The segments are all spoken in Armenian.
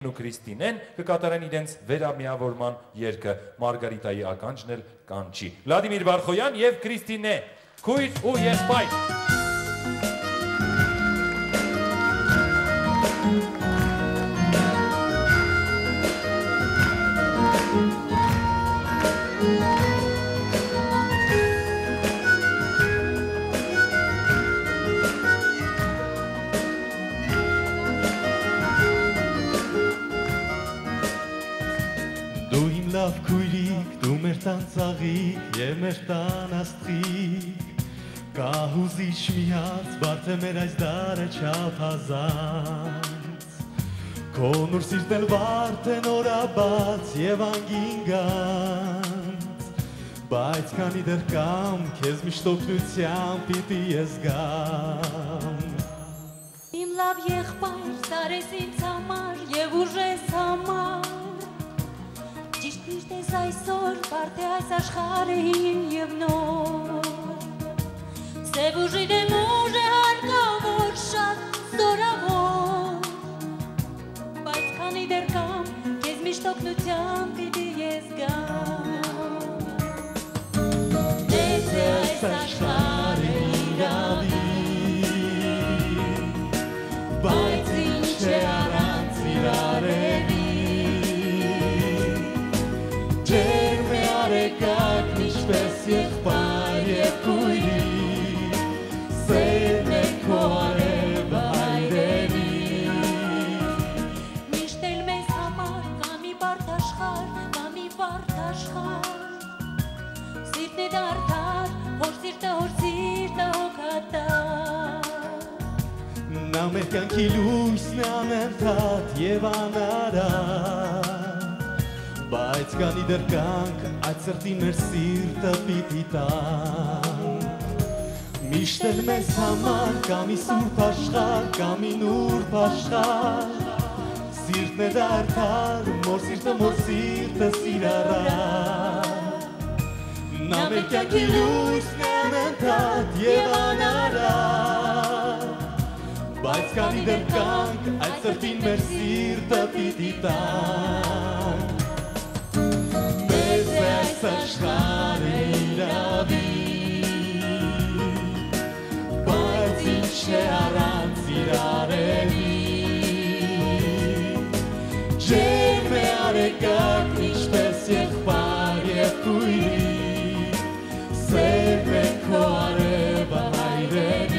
ու Քրիստինեն կկատարեն իրենց վերամիավորման երգը Մարգարիտայի ականջն էլ կանչի։ Վլադիմիր Բարխոյան եւ Քրիստինե, քույր ու եղբայր։ Լավ քույրիկ, դու մեր տան ծաղիկ և մեր տան աստղիկ, կա հուզիչ մի հարց, բարդ է մեր այս դարը չափազանց, քո նուր սիրտն էլ բարդ է նորաբաց և անգինգանց, բայց քանի դեռ կամ, քեզ միշտ օգնությամբ պիտի ես գամ։ Իմ լավ եղբայր, սարես ինձ համար և ուժես համար, Ճիշտ ես այսօր, բարդ է այս աշխարհը հին և նոր, Սև ուժին եմ ուժ է հարկավոր, շատ զորավոր, Բայց քանի դեռ կամ, քեզ միշտ օգնությամբ պիտի ես գամ, Մեծ է այս աշխարհը իրավի, Բայց ինչ է առանց իրարևի, Ջերմ է արեկակ միշպես եղբայր և քույրի, Սերն է քո արևը հայրերի, Միշտ էլ մեզ համար կա մի բարդ աշխարհ, կա մի բարդ աշխարհ, Սիրտն է դարձար, հոր սիրտը հոգատար, Նա մեր կյանքի լույսն է անընդհատ և անարատ, Բայց կանի դեռ կանք, այդ սրտին մեր սիրտը պիտի տան, Միշտ էլ մեզ համար կա մի սուրբ աշխարհ, կա մի նուրբ աշխարհ, Սիրտն է դարձար, մոր սիրտը սիրառար, Նա մեր կյանքի լույսն է անընդհատ և անարատ, Բայց կանի դեռ կանք, այդ սրտին մեր սիրտը պիտի տան, Մեծ է այս աշխարհը իրավի, Բայց ինչ է առանց իրարևի, Ջերմ է արեկակ միշպես եղբայր և քույրի, Սերն է քո արևը հայրերի,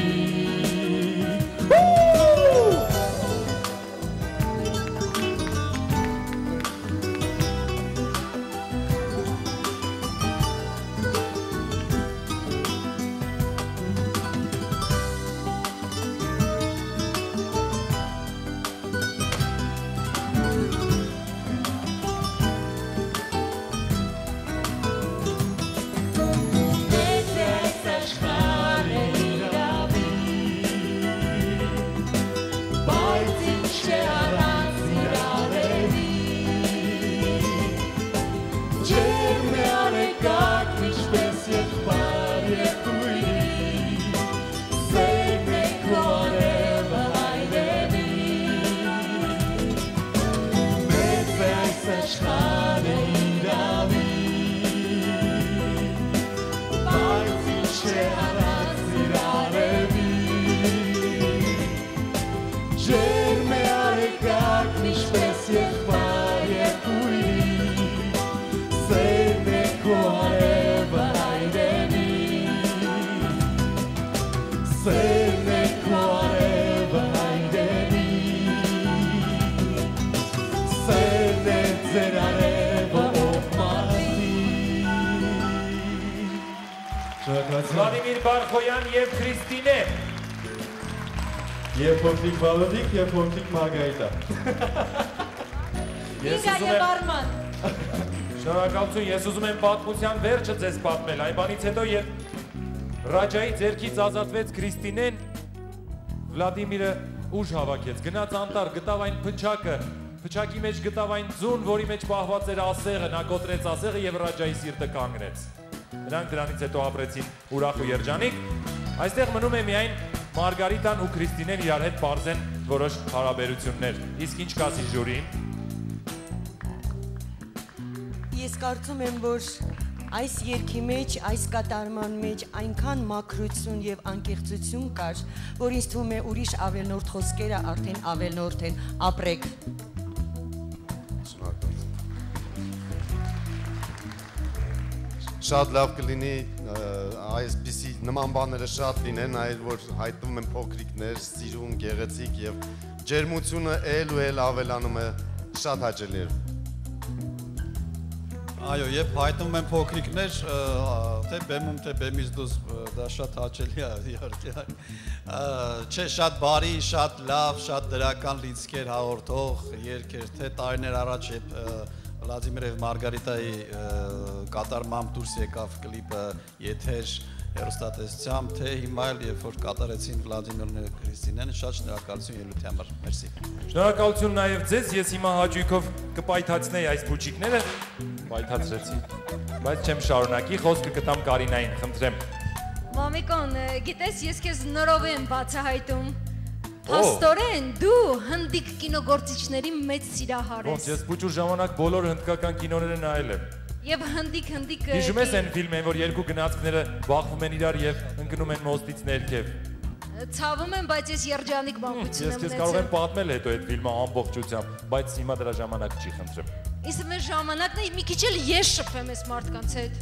Վլադիմիր Բարխոյան և Քրիստինե Եվ փոքրիկ Վալոդիկ և փոքրիկ Մարգարիտա Ինգա և Արման Շնորհակալություն, ես ուզում եմ պատմության վերջը ձեզ պատմել, այն բանից հետո երբ Ռաջայի ձեռքից ազատվեց Քրիստինեն, Վլադիմիրը ուժ հավաքեց, գնաց անտառ, գտավ այն փչակը, փչակի մեջ գտավ այն ձուն, որի մեջ պահված էր ասեղը, նա կոտրեց ասեղը և Ռաջայի սիրտը կանգնեց։ Նրանք դրանից հետո ապրեցին ուրախ ու երջանիկ։ Այստեղ մնում է միայն Մարգարիտան ու Քրիստինեն իրար հետ պարզեն որոշ հարաբերություններ։ Իսկ ինչ կասի ժյուրին։ ես կարծում եմ, որ այս երգի մեջ, այս կատարման մեջ այնքան մաքրություն եւ անկեղծություն կար, որ ինձ թվում է ուրիշ ավելնորդ խոսքերը արդեն ավելնորդ են, ապրեք։ Շատ լավ կլինի այսպիսի նման բաները շատ լինեն, այլ որ հայտնվում են փոքրիկներ, սիրուն, գեղեցիկ եւ ջերմությունը ել ու ել ավելանում է, շատ հաճելի է։ Այո, եւ հայտնվում են փոքրիկներ, թե բեմում, թե բեմից դուրս, դա շատ հաճելի է իհարկե։ Չէ, շատ բարի, շատ լավ, շատ դրական լիցքեր հաղորդող երգեր, թե տարիներ առաջ Վլադիմիր եւ Մարգարիտայի կատարմամբ դուրս եկավ կլիպը եթեր հեռուստատեսությամբ, թե հիմա էլ երբ որ կատարեցին Վլադիմիրն ու Քրիստինեն, շատ շնորհակալություն ելույթի համար։ Մերսի։ Շնորհակալություն նաև ձեզ, ես հիմա հաճույքով կպայթացնեի այս փուչիկները, պայթացրեցի, բայց չեմ շարունակի, խոսքը կտամ Կարինային, խնդրեմ։ Մամիկոն, գիտես, ես քեզ նորով եմ բացահայտում։ Փաստորեն դու հնդիկ կինոգործիչների մեծ սիրահար ես։ Ես փուչուր ժամանակ բոլոր հնդկական կինոները նայել եմ։ Եվ հնդիկ Հիշում ես այն ֆիլմը, որ երկու գնացքները բախվում են իրար եւ ընկնում են մոստից ներքև։ Ցավում եմ, բայց ես երջանիկ մանկություն եմ ունեցել։ Ես քեզ կարող եմ պատմել հետո այդ ֆիլմը ամբողջությամբ, բայց հիմա դրա ժամանակ չի, խնդրեմ։ Իսկ մեր ժամանակն է մի քիչ էլ ես շփեմ այս մարդկանց հետ։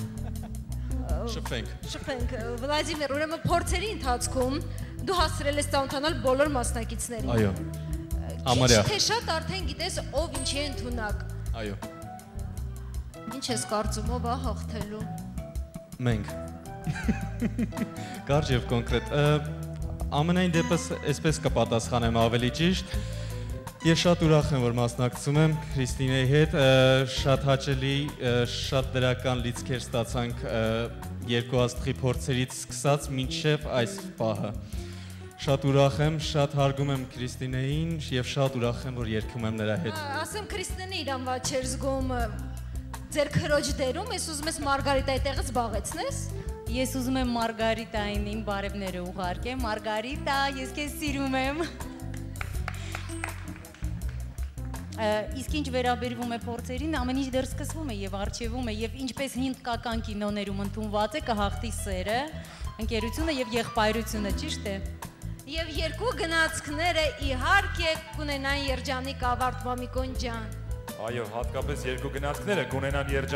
Շփենք։ Վլադիմիր, ուրեմն փորձերի ընթացքում դու հասցրել ես ծանոթանալ բոլոր մասնակիցներին։ Այո։ Ամարյա։ Քիչ թե շատ արդեն գիտես ով ինչի է ընդունակ։ Այո։ Ինչ ես կարծում, ով է հաղթելու։ Մենք։ Կարճ եւ կոնկրետ։ Ամենայն դեպս այսպես կպատասխանեմ ավելի ճիշտ։ Ես շատ ուրախ եմ, որ մասնակցում եմ Քրիստինեի հետ, շատ հաճելի, շատ դրական լիցքեր ստացանք երկու աստղի փորձերից սկսած մինչև այս պահը։ Շատ ուրախ եմ, շատ հարգում եմ Քրիստինեին եւ շատ ուրախ եմ, որ երգում եմ նրա հետ։ Ասեմ Քրիստինեն իր անվաճ չէր զգում ձեր քրոջ դերում, ես ուզում ես Մարգարիտայի տեղը զբաղեցնես։ Ես ուզում եմ Մարգարիտային իմ բարևները ուղարկեմ։ Մարգարիտա, ես քեզ սիրում եմ։ Իսկ ինչ վերաբերվում է փորձերին, ամեն ինչ դեռ սկսվում է եւ արժևում է եւ ինչպես հնդկական կինոներում ընդունված է կհաղթի սերը, ընկերությունը եւ եղբայրությունը, ճիշտ է։ Եվ երկու գնացքները իհարկե կունենան երջանիկ ավարտ, Մամիկոն ջան։ Այո, հատկապես երկու գնացքները կունենան